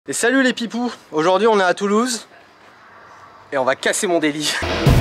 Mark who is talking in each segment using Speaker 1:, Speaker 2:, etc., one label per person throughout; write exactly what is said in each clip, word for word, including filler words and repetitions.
Speaker 1: Et salut les pipous, aujourd'hui on est à Toulouse et on va casser mon délit.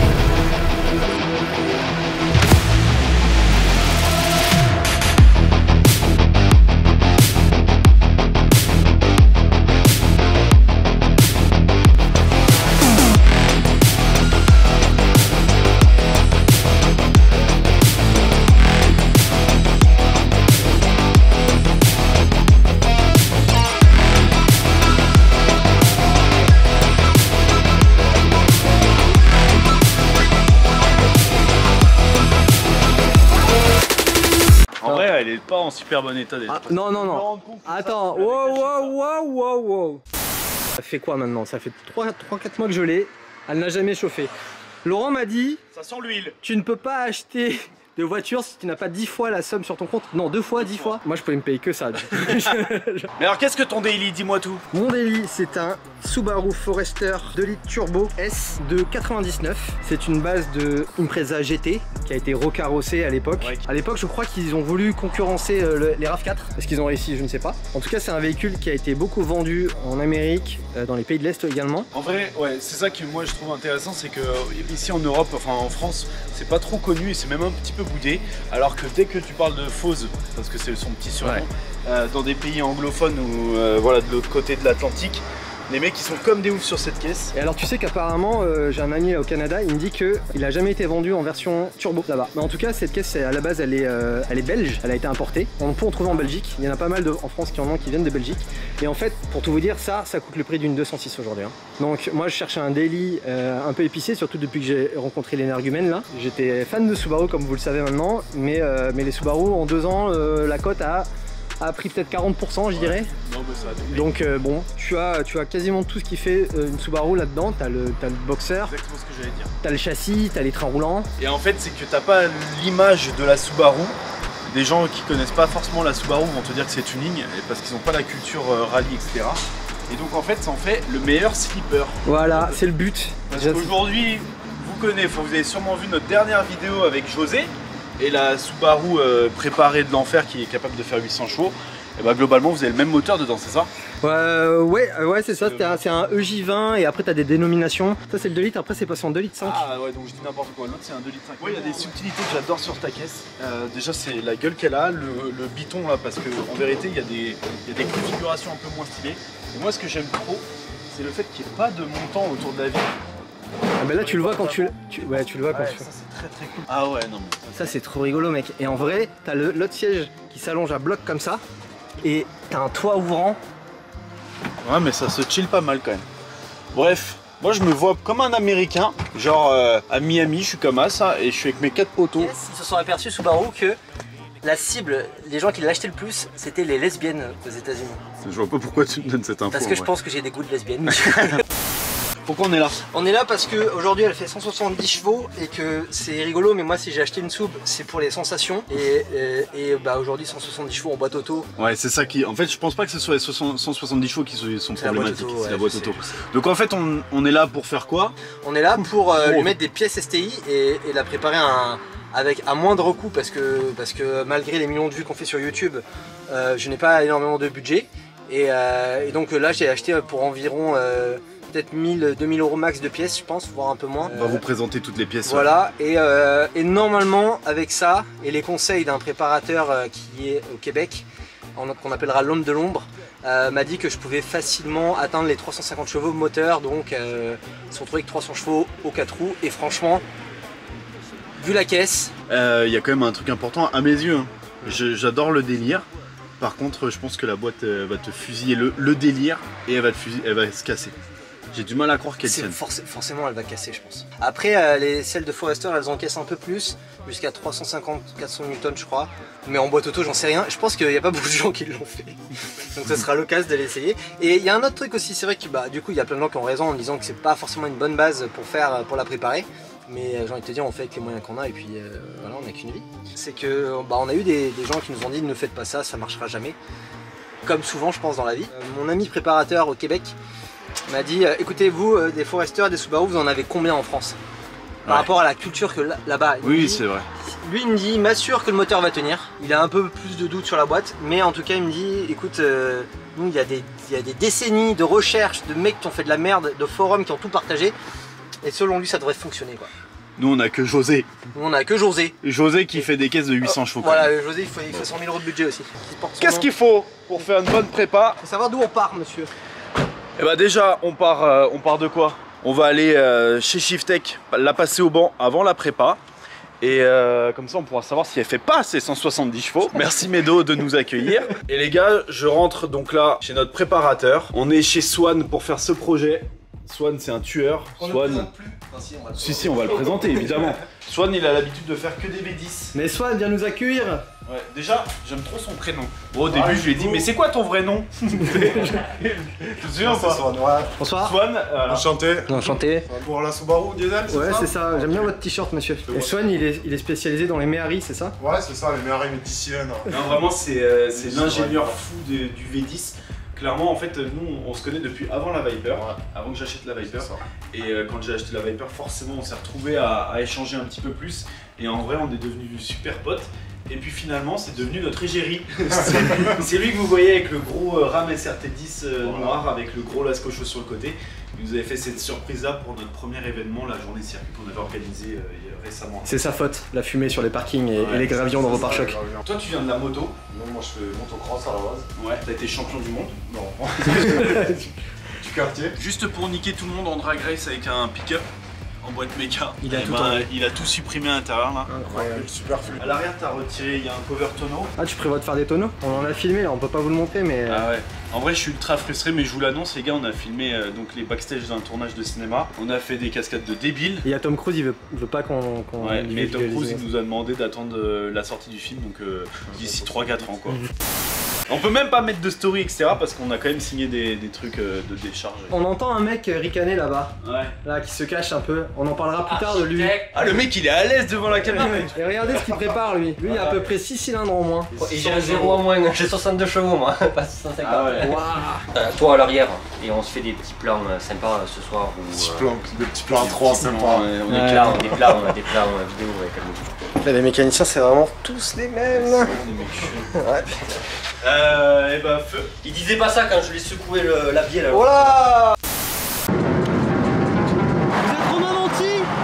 Speaker 2: Elle est pas en super bon état déjà.
Speaker 1: Ah, non, non, non. Attends, wow, wow, wow, wow, wow. Ça fait quoi maintenant? Ça fait trois quatre mois que je l'ai. Elle n'a jamais chauffé. Laurent m'a dit...
Speaker 2: Ça sent l'huile.
Speaker 1: Tu ne peux pas acheter de voiture si tu n'as pas dix fois la somme sur ton compte. Non, deux fois, dix fois. Moi, je pouvais me payer que ça.
Speaker 2: Mais alors, qu'est-ce que ton daily? Dis-moi tout.
Speaker 1: Mon daily, c'est un Subaru Forester deux litres turbo S de quatre-vingt-dix-neuf. C'est une base de Impreza G T qui a été recarrossée à l'époque. Ouais. À l'époque, je crois qu'ils ont voulu concurrencer euh, le, les RAV quatre. Est-ce qu'ils ont réussi? Je ne sais pas. En tout cas, c'est un véhicule qui a été beaucoup vendu en Amérique, euh, dans les pays de l'Est également.
Speaker 2: En vrai, ouais, c'est ça que moi je trouve intéressant, c'est que ici en Europe, enfin en France, c'est pas trop connu et c'est même un petit peu boudé. Alors que dès que tu parles de Fose, parce que c'est son petit surnom, ouais. euh, dans des pays anglophones ou euh, voilà, de l'autre côté de l'Atlantique, les mecs ils sont comme des oufs sur cette caisse.
Speaker 1: Et alors tu sais qu'apparemment euh, j'ai un ami au Canada, il me dit qu'il a jamais été vendu en version turbo là-bas. Mais en tout cas cette caisse à la base elle est, euh, elle est belge, elle a été importée. On peut en trouver en Belgique, il y en a pas mal de, en France qui en ont qui viennent de Belgique. Et en fait pour tout vous dire ça, ça coûte le prix d'une deux cent six aujourd'hui. Hein. Donc moi je cherchais un daily euh, un peu épicé, surtout depuis que j'ai rencontré l'énergumène là. J'étais fan de Subaru comme vous le savez maintenant, mais, euh, mais les Subaru en deux ans euh, la cote a... a pris peut-être quarante pour cent je ouais. dirais. Non, bah, ça a donc euh, bon, tu as, tu as quasiment tout ce qui fait euh, une Subaru là-dedans. Tu as le, t'as le boxer,
Speaker 2: exactement ce que j'allais dire.
Speaker 1: Tu as le châssis, tu as les trains roulants. Et
Speaker 2: en fait c'est que tu n'as pas l'image de la Subaru. Des gens qui connaissent pas forcément la Subaru vont te dire que c'est tuning parce qu'ils n'ont pas la culture euh, rallye, et cetera. Et donc en fait ça en fait le meilleur slipper.
Speaker 1: Voilà, c'est le but.
Speaker 2: Parce qu'aujourd'hui, vous connaissez, vous avez sûrement vu notre dernière vidéo avec José. Et la Subaru euh, préparée de l'enfer qui est capable de faire huit cents chevaux, et bah globalement vous avez le même moteur dedans, c'est ça?
Speaker 1: euh, Ouais, ouais c'est ça, c'est un E J vingt et après tu as des dénominations. Ça c'est le deux litres, après c'est passé en deux litres cinq.
Speaker 2: Ah ouais, donc je dis n'importe quoi, l'autre c'est un deux litres cinq. Ouais, il y a des subtilités que j'adore sur ta caisse. Euh, déjà c'est la gueule qu'elle a, le, le biton là, parce qu'en vérité il y, a des, il y a des configurations un peu moins stylées. Et moi ce que j'aime trop, c'est le fait qu'il n'y ait pas de montant autour de la vitre.
Speaker 1: Ah bah là tu le vois quand tu, tu ouais tu le vois quand
Speaker 2: ouais,
Speaker 1: tu
Speaker 2: ça c'est très très cool. Ah ouais non mais
Speaker 1: ça c'est trop rigolo mec. Et en vrai t'as l'autre siège qui s'allonge à bloc comme ça et t'as un toit ouvrant.
Speaker 2: Ouais mais ça se chill pas mal quand même. Bref, moi je me vois comme un américain, genre euh, à Miami je suis comme ça et je suis avec mes quatre poteaux.
Speaker 1: Yes, ils se sont aperçus Subaru que la cible, les gens qui l'achetaient le plus, c'était les lesbiennes aux États-Unis.
Speaker 2: Je vois pas pourquoi tu me donnes cette info.
Speaker 1: Parce que je pense que j'ai des goûts de lesbienne.
Speaker 2: Pourquoi on est là? On
Speaker 1: est là parce qu'aujourd'hui elle fait cent soixante-dix chevaux et que c'est rigolo, mais moi si j'ai acheté une sub c'est pour les sensations et, et, et bah aujourd'hui cent soixante-dix chevaux en boîte auto.
Speaker 2: Ouais c'est ça qui... En fait je pense pas que ce soit les cent soixante-dix chevaux qui sont problématiques, c'est la boîte auto. Donc en fait on, on est là pour faire quoi? On est là pour euh, lui mettre des pièces S T I et, et la préparer un... avec à moindre coût parce que, parce que malgré les millions de vues qu'on fait sur YouTube, euh, je n'ai pas énormément de budget et, euh, et donc là j'ai acheté pour environ euh, peut-être mille, deux mille euros max de pièces je pense, voire un peu moins. On va euh, vous présenter toutes les pièces.
Speaker 1: Voilà, ouais. et, euh, et normalement avec ça et les conseils d'un préparateur euh, qui est au Québec, qu'on appellera l'homme de l'ombre, euh, m'a dit que je pouvais facilement atteindre les trois cent cinquante chevaux moteur, donc euh, se retrouver avec trois cents chevaux aux quatre roues et franchement, vu la caisse...
Speaker 2: Il euh, y a quand même un truc important à mes yeux, hein. J'adore le délire. Par contre je pense que la boîte euh, va te fusiller le, le délire et elle va, te fusiller, elle va se casser. J'ai du mal à croire qu'elle tienne.
Speaker 1: Forc forcément elle va casser je pense. Après euh, les, celles de Forester elles encaissent un peu plus, jusqu'à trois cent cinquante à quatre cents newtons je crois. Mais en boîte auto j'en sais rien, je pense qu'il n'y a pas beaucoup de gens qui l'ont fait. Donc ça sera l'occasion de l'essayer. Et il y a un autre truc aussi, c'est vrai que bah, du coup il y a plein de gens qui ont raison en disant que c'est pas forcément une bonne base pour, faire, pour la préparer. Mais j'ai envie de te dire on fait avec les moyens qu'on a et puis euh, voilà on n'a qu'une vie. C'est que bah, on a eu des, des gens qui nous ont dit ne faites pas ça, ça marchera jamais. Comme souvent je pense dans la vie. Euh, mon ami préparateur au Québec m'a dit euh, écoutez vous euh, des Forester, des Subaru vous en avez combien en France? Par ouais. rapport à la culture que là-bas.
Speaker 2: Oui c'est vrai.
Speaker 1: Lui il me dit il m'assure que le moteur va tenir. Il a un peu plus de doute sur la boîte mais en tout cas il me dit écoute euh, Nous, il y, a des, il y a des décennies de recherches, de mecs qui ont fait de la merde, de forums qui ont tout partagé. Et selon lui, ça devrait fonctionner quoi.
Speaker 2: Nous, on a que José.
Speaker 1: Nous, on a que José.
Speaker 2: José qui et... fait des caisses de huit cents chevaux.
Speaker 1: Voilà, José, il faut, il faut cent mille euros de budget aussi.
Speaker 2: Qu'est-ce qu'il faut pour faire une bonne prépa?
Speaker 1: Il faut savoir d'où on part, monsieur.
Speaker 2: Eh bah déjà, on part, euh, on part de quoi? On va aller euh, chez Shiftech, la passer au banc avant la prépa. Et euh, comme ça, on pourra savoir si elle fait pas ses cent soixante-dix chevaux. Merci Medo de nous accueillir. Et les gars, je rentre donc là chez notre préparateur. On est chez Swan pour faire ce projet. Swan, c'est un tueur.
Speaker 1: On
Speaker 2: Swan...
Speaker 1: ne le présente plus. Enfin, si, on va le
Speaker 2: si, si, on va le présenter, évidemment. Swan, il a l'habitude de faire que des V dix.
Speaker 1: Mais Swan, viens nous accueillir.
Speaker 2: Ouais, déjà, j'aime trop son prénom. Bon, au début, ah, je lui ai dit, mais c'est quoi ton vrai nom? Tu te souviens pas?
Speaker 3: Swan, ouais.
Speaker 1: Bonsoir.
Speaker 2: Swan, euh...
Speaker 3: enchanté.
Speaker 1: Enchanté.
Speaker 3: Pour la Subaru diesel, c'est
Speaker 1: ouais,
Speaker 3: ça?
Speaker 1: Ouais, c'est ça. J'aime bien votre t-shirt, monsieur. Et Swan, il est, il est spécialisé dans les Méhari, c'est ça?
Speaker 3: Ouais, c'est ça, les Méhari dix cylindres.
Speaker 2: Non, vraiment, c'est euh, l'ingénieur fou de, du V dix. Clairement, en fait, nous, on se connaît depuis avant la Viper, ouais. Avant que j'achète la Viper. Et euh, quand j'ai acheté la Viper, forcément, on s'est retrouvés à, à échanger un petit peu plus. Et en vrai, on est devenus super potes. Et puis finalement, c'est devenu notre égérie. C'est lui que vous voyez avec le gros euh, Ram S R T dix euh, voilà. Noir, avec le gros Lascocho sur le côté. Il nous avait fait cette surprise-là pour notre premier événement, la journée circuit qu'on avait organisé euh, récemment.
Speaker 1: C'est sa faute, la fumée sur les parkings et, ouais, et les gravillons dans vos pare-chocs.
Speaker 2: Toi, tu viens de la moto?
Speaker 3: Non, moi je fais motocross à la base.
Speaker 2: Ouais, t'as été champion du monde?
Speaker 3: Non. Du quartier.
Speaker 2: Juste pour niquer tout le monde en drag race avec un pick-up en boîte méca.
Speaker 1: Il a, tout,
Speaker 2: ben, il a tout supprimé à l'intérieur là.
Speaker 1: Incroyable.
Speaker 3: Super flux.
Speaker 2: À l'arrière, t'as retiré, il y a un cover tonneau.
Speaker 1: Ah, tu prévois de faire des tonneaux? On en a filmé là, on peut pas vous le montrer, mais.
Speaker 2: Ah ouais. En vrai, je suis ultra frustré, mais je vous l'annonce, les gars, on a filmé euh, donc les backstage d'un tournage de cinéma. On a fait des cascades de débiles.
Speaker 1: Et il y a Tom Cruise, il veut, il veut pas qu'on. Qu
Speaker 2: ouais, mais Tom Cruise, il nous a demandé d'attendre euh, la sortie du film, donc euh, d'ici trois quatre ans quoi. On peut même pas mettre de story, et cetera parce qu'on a quand même signé des, des trucs euh, de décharge.
Speaker 1: On entend un mec ricaner là-bas.
Speaker 2: Ouais.
Speaker 1: Là, qui se cache un peu. On en parlera plus tard de lui.
Speaker 2: Ah, le mec, il est à l'aise devant la caméra.
Speaker 1: Et regardez ce qu'il prépare lui. Lui, il a à peu près six cylindres en moins.
Speaker 4: Et j'ai un zéro en moins. J'ai soixante-deux chevaux, moi. Pas six cent cinquante.
Speaker 2: Ah ouais.
Speaker 1: Wow.
Speaker 4: Euh, toi à l'arrière. Et on se fait des petits plans euh, sympas ce soir. Où,
Speaker 3: Petits
Speaker 4: euh,
Speaker 3: plans, des petits plans à trois sympas.
Speaker 4: Ouais, on, est plans, on est plans, on a des plans euh, vidéo avec la musique.
Speaker 1: Là, les mécaniciens, c'est vraiment tous les mêmes.
Speaker 2: C'est vraiment des mecs
Speaker 1: ouais.
Speaker 2: Euh, et bah feu.
Speaker 4: Il disait pas ça quand je lui ai secoué le, la bielle.
Speaker 1: Voilà. Vous êtes Romain Monti?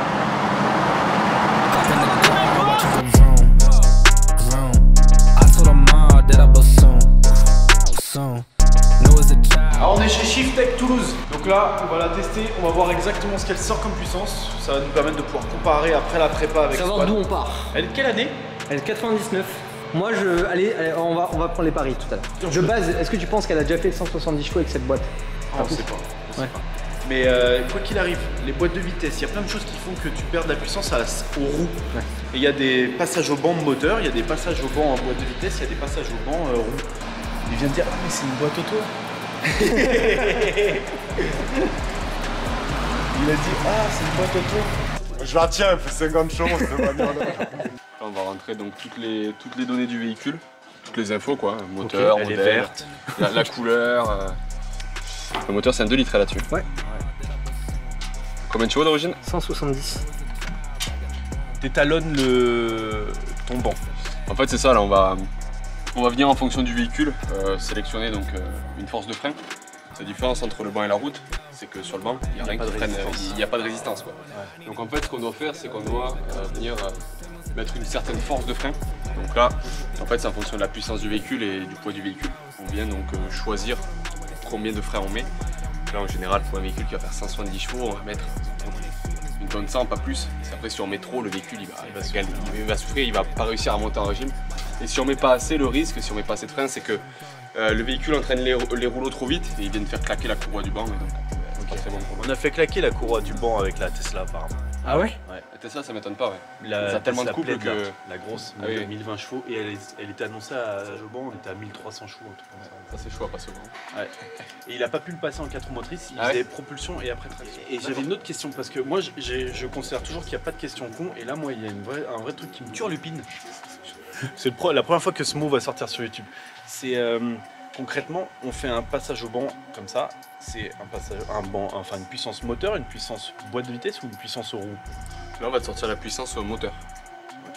Speaker 2: Alors on est chez Shiftech Toulouse. Donc là, on va la tester, on va voir exactement ce qu'elle sort comme puissance. Ça va nous permettre de pouvoir comparer après la prépa avec Swan.
Speaker 1: Savoir d'où on part.
Speaker 2: Elle est de quelle année?
Speaker 1: Elle est de quatre-vingt-dix-neuf. Moi je... Allez, allez on, va, on va prendre les paris tout à l'heure. De base, est-ce que tu penses qu'elle a déjà fait cent soixante-dix chevaux avec cette boîte?
Speaker 2: Ah, on sait pas. On sait
Speaker 1: ouais.
Speaker 2: pas. Mais euh, quoi qu'il arrive, les boîtes de vitesse, il y a plein de choses qui font que tu perds de la puissance à la, aux roues. Ouais. Et il y a des passages au banc moteur, il y a des passages au banc en boîte de vitesse, il y a des passages au banc euh, roue. Il vient de dire, ah mais c'est une boîte auto. Il a dit, ah c'est une boîte auto.
Speaker 3: Je la tiens, elle fait cinquante chevaux cette bagnole.
Speaker 5: On va rentrer donc toutes les, toutes les données du véhicule, toutes les infos quoi, moteur, okay, modèle, la, la couleur. Euh... Le moteur c'est un deux litres là-dessus.
Speaker 1: Ouais.
Speaker 5: Combien de chevaux d'origine?
Speaker 1: cent soixante-dix.
Speaker 2: T'étalonnes le... ton banc.
Speaker 5: En fait c'est ça, là on va, on va venir en fonction du véhicule, euh, sélectionner donc euh, une force de frein. La différence entre le banc et la route, c'est que sur le banc, il n'y a, a rien qui freine, il n'y a pas de résistance. Quoi. Ouais. Donc en fait ce qu'on doit faire, c'est qu'on doit euh, venir euh, mettre une certaine force de frein. Donc là, en fait c'est en fonction de la puissance du véhicule et du poids du véhicule. On vient donc euh, choisir combien de freins on met. Là en général pour un véhicule qui va faire cent soixante-dix chevaux, on va mettre une tonne cent, pas plus. Et après si on met trop, le véhicule il va, il va, souffrir, il va souffrir, il va pas réussir à monter en régime. Et si on met pas assez, le risque, si on met pas assez de freins, c'est que euh, le véhicule entraîne les, les rouleaux trop vite et ils viennent faire claquer la courroie du banc. Et donc, euh, okay. Très bon
Speaker 2: on a fait claquer la courroie du banc avec la Tesla apparemment.
Speaker 1: Ah ouais?
Speaker 5: Ouais, la Tesla ça m'étonne pas ouais.
Speaker 2: La,
Speaker 5: ça a tellement de couple que...
Speaker 2: La grosse,
Speaker 5: ah, oui.
Speaker 2: mille vingt chevaux et elle, elle était annoncée à Joban, on était à mille trois cents chevaux. Un truc comme ça
Speaker 5: ça c'est chaud à passer au banc.
Speaker 2: Ouais. Et il a pas pu le passer en quatre roues motrices, il
Speaker 5: ah
Speaker 2: faisait
Speaker 5: ouais
Speaker 2: propulsion et après traction. Et j'avais une autre question parce que moi je considère toujours qu'il n'y a pas de question con et là moi il y a une vraie, un vrai truc qui me turlupine. C'est la première fois que ce mot va sortir sur YouTube. C'est euh, concrètement, on fait un passage au banc comme ça. C'est un passage, un banc, enfin une puissance moteur, une puissance boîte de vitesse ou une puissance aux roues.
Speaker 5: Là on va te sortir la puissance au moteur.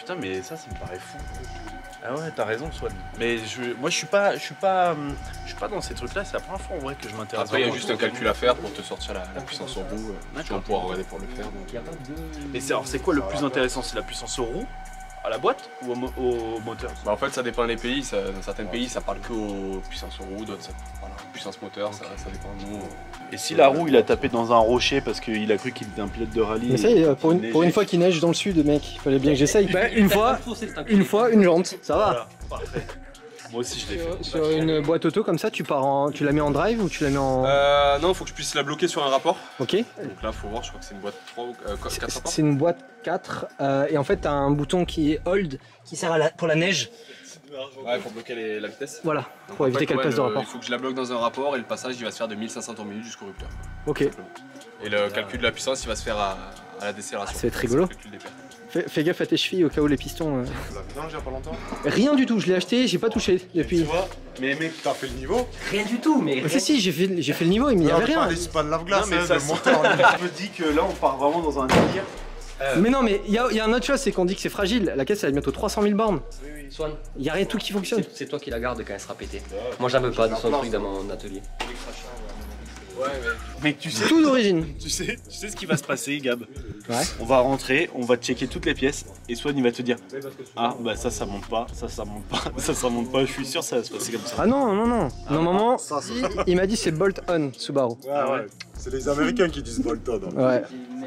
Speaker 2: Putain, mais ça, ça me paraît fou. Ah ouais, t'as raison, Swan. Mais je, moi, je suis pas, je suis pas, je suis pas dans ces trucs-là. C'est la première fois en vrai que je m'intéresse.
Speaker 5: Après, il y a juste un calcul à faire pour te sortir la, la puissance au roue. Tu vas pouvoir regarder pour le faire. Donc.
Speaker 2: Et c'est alors, c'est quoi le plus intéressant? C'est la puissance au roue, à la boîte ou au, mo au moteur?
Speaker 5: Bah en fait, ça dépend des pays. Ça, dans certains pays, ça parle que aux puissances au roue, d'autres, ça voilà, puissance moteur. Okay. Ça, ça dépend de nous.
Speaker 2: Et si la roue, il a tapé dans un rocher parce qu'il a cru qu'il était un pilote de rallye.
Speaker 1: Mais ça y est, pour une, pour une fois qu'il neige dans le sud, mec, il fallait bien que j'essaye. Bah, une fois, une fois, une jante, ça va.
Speaker 2: Voilà, parfait. Moi aussi je l'ai fait.
Speaker 1: Sur une boîte auto comme ça, tu pars en, tu la mets en drive ou tu la mets en...
Speaker 5: Euh, non, il faut que je puisse la bloquer sur un rapport.
Speaker 1: Ok.
Speaker 5: Donc là, il faut voir, je crois que c'est une boîte trois ou euh, quatre rapports.
Speaker 1: C'est une boîte quatre euh, et en fait, tu as un bouton qui est hold qui sert à la, pour la neige.
Speaker 5: Ouais, pour bloquer les, la vitesse.
Speaker 1: Voilà,
Speaker 5: donc,
Speaker 1: pour éviter
Speaker 5: fait,
Speaker 1: qu'elle
Speaker 5: ouais,
Speaker 1: passe de
Speaker 5: le,
Speaker 1: rapport.
Speaker 5: Il faut que je la bloque dans un rapport et le passage il va se faire de mille cinq cents tours minute jusqu'au rupteur.
Speaker 1: Ok.
Speaker 5: Et le calcul de la puissance il va se faire à, à la décélération.
Speaker 1: Ah, ça va être rigolo. Fais, fais gaffe à tes chevilles au cas où les pistons. Euh...
Speaker 3: Tu l'as fait dans il y a pas longtemps?
Speaker 1: Rien du tout, je l'ai acheté, j'ai pas touché depuis.
Speaker 3: Tu vois, mais mec, t'as fait le niveau?
Speaker 4: Rien du tout, mais.
Speaker 1: Mais si, si, j'ai fait, j'ai fait le niveau, il n'y avait rien.
Speaker 3: C'est pas de lave-glace,
Speaker 2: mais
Speaker 3: hein,
Speaker 2: ça
Speaker 3: le moteur.
Speaker 2: Je me dis que là on part vraiment dans un délire.
Speaker 1: Euh... Mais non, mais il y, y a un autre chose, c'est qu'on dit que c'est fragile. La caisse elle a bientôt trois cent mille bornes.
Speaker 4: Oui, oui. Swan.
Speaker 1: Il n'y a rien de tout qui fonctionne.
Speaker 4: C'est toi qui la garde quand elle sera pétée. Moi j'en veux pas de son truc dans mon atelier.
Speaker 5: Ouais, mais...
Speaker 2: Mec, tu sais.
Speaker 1: Tout d'origine.
Speaker 2: Tu sais, tu sais ce qui va se passer, Gab.
Speaker 1: Ouais.
Speaker 2: On va rentrer, on va checker toutes les pièces et Swan il va te dire ah bah ça ça monte pas, ça ça monte pas, ça ça monte pas, je suis sûr que ça va se passer comme ça.
Speaker 1: Ah non, non, non.
Speaker 2: Ah,
Speaker 1: Normalement,
Speaker 3: ça, ça.
Speaker 1: il, il m'a dit c'est bolt on Subaru.
Speaker 3: Ouais, ouais. C'est les Américains qui disent Bolton. Hein.
Speaker 1: Ouais.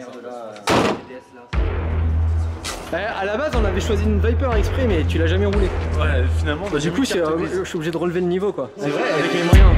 Speaker 1: Eh, à la base, on avait choisi une Viper exprès, mais tu l'as jamais roulé.
Speaker 2: Ouais, finalement,
Speaker 1: bah, du coup, euh, je suis obligé de relever le niveau quoi. C'est vrai, avec mes moyens.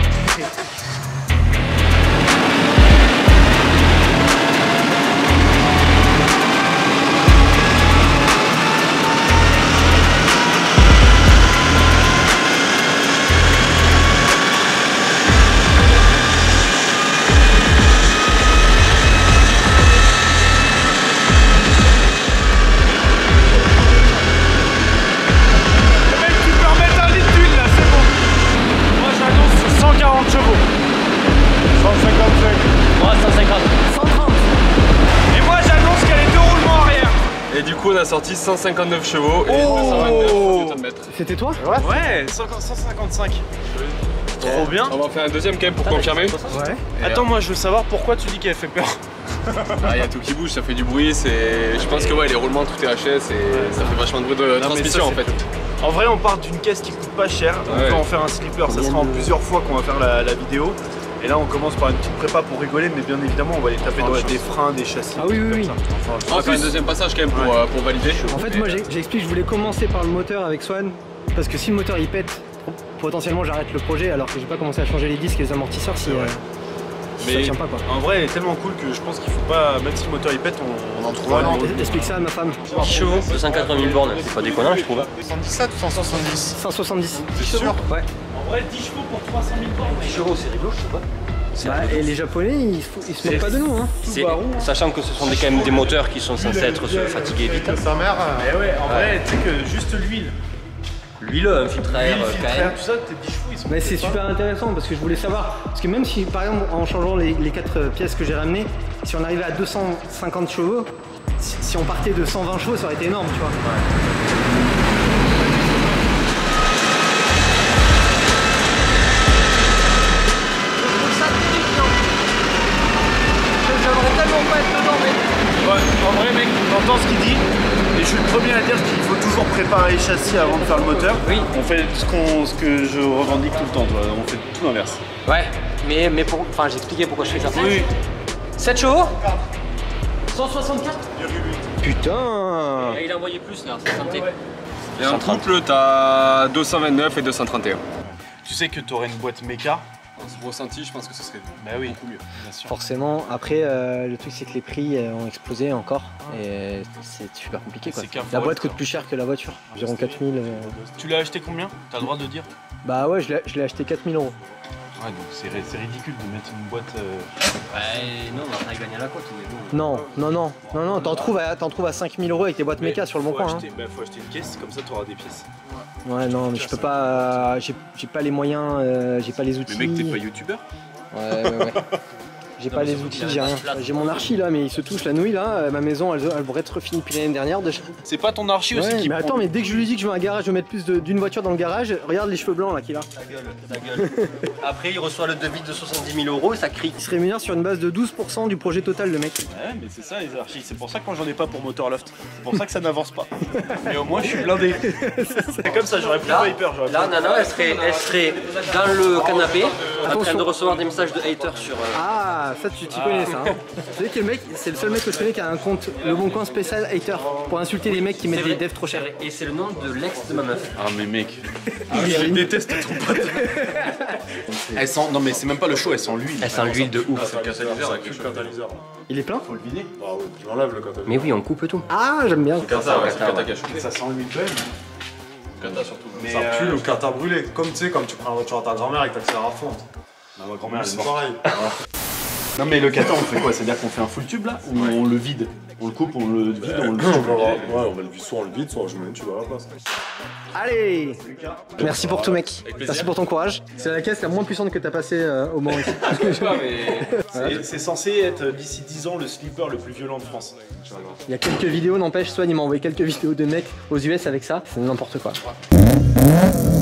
Speaker 5: On a sorti cent cinquante-neuf chevaux et
Speaker 1: oh
Speaker 5: deux cent vingt-neuf newton mètres.
Speaker 1: C'était toi?
Speaker 2: Ouais, ouais, cent cinquante-cinq. Trop bien.
Speaker 5: On va faire un deuxième quand même pour confirmer.
Speaker 1: Ouais.
Speaker 2: Et attends, moi je veux savoir pourquoi tu dis qu'elle fait peur.
Speaker 5: Ah, il y a tout qui bouge, ça fait du bruit, c'est. Je pense que ouais, les roulements tout est H S et ça fait vachement de bruit de non, transmission ça, en fait.
Speaker 2: En vrai, on part d'une caisse qui coûte pas cher, on ouais. va en faire un slipper, ça sera en plusieurs fois qu'on va faire la, la vidéo. Et là on commence par une petite prépa pour rigoler, mais bien évidemment on va aller taper dans des freins, des châssis.
Speaker 1: Ah oui, oui, oui.
Speaker 5: Enfin, on va faire un deuxième passage quand même pour, ouais. euh, pour valider.
Speaker 1: En fait, moi j'explique, je voulais commencer par le moteur avec Swan, parce que si le moteur il pète, potentiellement j'arrête le projet alors que j'ai pas commencé à changer les disques et les amortisseurs si, ouais. euh, si
Speaker 2: mais
Speaker 1: ça tient pas quoi.
Speaker 2: En vrai elle est tellement cool que je pense qu'il faut pas, même si le moteur il pète, on, on en trouvera.
Speaker 1: Ouais, explique ça à ma femme.
Speaker 4: dix chevaux, deux cent quatre-vingt mille bornes, c'est pas déconnant je trouve.
Speaker 3: cent dix-sept ou cent soixante-dix?
Speaker 1: cent soixante-dix.
Speaker 3: T'es sûr?
Speaker 1: Ouais.
Speaker 2: En vrai dix chevaux pour trois cent mille bornes.
Speaker 4: dix chevaux c'est rigolo je sais pas.
Speaker 1: Bah, et les japonais ils, ils se moquent pas de nous hein.
Speaker 4: Sachant que ce sont des, quand même des moteurs qui sont censés être fatigués vite.
Speaker 3: Sa mère.
Speaker 2: Mais ouais, en vrai, tu sais que juste l'huile.
Speaker 4: L'huile, un filtre à air,
Speaker 2: K M, tout ça, tes dix chevaux ils sont.
Speaker 1: Mais c'est super intéressant parce que je voulais savoir. Parce que même si par exemple en changeant les, les quatre pièces que j'ai ramenées, si on arrivait à deux cent cinquante chevaux, si, si on partait de cent vingt chevaux ça aurait été énorme tu vois. Ouais.
Speaker 2: Ouais, en vrai mec, t'entends ce qu'il dit et je suis le premier à dire qu'il faut toujours préparer les châssis avant de faire le moteur.
Speaker 4: Oui.
Speaker 2: On fait ce, qu'on, ce que je revendique tout le temps, toi. On fait tout l'inverse.
Speaker 4: Ouais, mais, mais pour... Enfin j'ai expliqué pourquoi je fais ça.
Speaker 2: Oui.
Speaker 4: sept chevaux cent soixante-quatre.
Speaker 1: Putain.
Speaker 4: Et il a envoyé plus là, ça sentait.
Speaker 5: Et en couple t'as deux cent vingt-neuf et deux cent trente et un.
Speaker 2: Tu sais que t'aurais une boîte méca.
Speaker 5: Ressenti, je pense que ce serait
Speaker 2: bah oui.
Speaker 5: beaucoup mieux.
Speaker 2: Bien sûr.
Speaker 1: Forcément, après euh, le truc c'est que les prix euh, ont explosé encore et c'est super compliqué quoi. La boîte coûte plus cher que la voiture, environ quatre mille. Euh...
Speaker 2: Tu l'as acheté combien? T'as le droit de dire?
Speaker 1: Bah ouais, je l'ai acheté quatre mille euros.
Speaker 2: Ouais, donc c'est ridicule de mettre une boîte. Euh...
Speaker 4: Ouais, non, on va gagner à la côte. Mais
Speaker 1: bon. Non, non, non, non, non, t'en trouves à, t'en trouves à cinq mille euros avec tes boîtes méca sur le bon coin.
Speaker 2: Acheter, hein. Bah, faut acheter une caisse, comme ça tu auras des pièces.
Speaker 1: Ouais, non, mais je peux pas. J'ai pas les moyens, euh, j'ai pas les outils.
Speaker 2: Mais mec, t'es pas youtubeur?
Speaker 1: Ouais, ouais, ouais. J'ai pas les outils, j'ai rien. J'ai mon archi là, mais il se touche la nouille là. Ma maison, elle, elle devrait être refinie depuis l'année dernière déjà.
Speaker 2: C'est pas ton archi aussi
Speaker 1: ouais,
Speaker 2: qui
Speaker 1: mais attends, mais dès que je lui dis que je veux un garage, je veux mettre plus d'une voiture dans le garage, regarde les cheveux blancs là qu'il a.
Speaker 4: Ta gueule, ta gueule. Après, il reçoit le devis de soixante-dix mille euros et ça crie.
Speaker 1: Il se rémunère sur une base de douze pour cent du projet total, le mec.
Speaker 2: Ouais, mais c'est ça les archis. C'est pour ça que moi j'en ai pas pour Motorloft. C'est pour ça que ça n'avance pas. Mais au moins je suis blindé. C'est comme ça, j'aurais plus
Speaker 4: là,
Speaker 2: Viper.
Speaker 4: Là, Nana, elle serait, elle serait dans le canapé, en train de recevoir des messages de haters sur. Euh...
Speaker 1: Ah, ça tu t'y connais ça. Hein. Vous savez que le mec, c'est le seul mec que je connais qui a un compte Le Bon Coin spécial hater pour insulter les mecs qui mettent des devs trop chers.
Speaker 4: Et c'est le nom de l'ex de ma meuf.
Speaker 2: Ah mais mec, ah, je déteste ton pote. Elle sent, non mais c'est même pas le chaud, elle sent l'huile.
Speaker 4: Elle sent l'huile de ouf.
Speaker 3: C'est le catalyseur.
Speaker 1: Il est plein?
Speaker 3: Faut le vider. Ah ouais, tu l'enlèves le catalyseur.
Speaker 4: Mais oui, on coupe tout.
Speaker 1: Ah, j'aime bien.
Speaker 3: Le kata, ouais, c'est le kata
Speaker 5: qui a chauffé.
Speaker 3: Ça sent l'huile pleine.
Speaker 5: Kata surtout.
Speaker 3: Mais ça pue le kata brûlé. Comme tu sais, comme tu prends la voiture à ta grand-mère et que t'accélères à fond. Ma grand-mère, c'est pareil.
Speaker 2: Non mais le kata on fait quoi? C'est-à-dire qu'on fait un full tube là ou on le vide? On le coupe, on le vide, on le
Speaker 3: vide. Ouais, on va le vide, soit on le vide, soit je mets une tube à la place.
Speaker 1: Allez! Merci pour tout mec. Merci pour ton courage. C'est la caisse la moins puissante que t'as passée euh, au Mans ici.
Speaker 2: mais... C'est censé être d'ici dix ans le slipper le plus violent de France.
Speaker 1: Il y a quelques vidéos, n'empêche, Swan il m'a envoyé quelques vidéos de mecs aux U S avec ça. C'est n'importe quoi.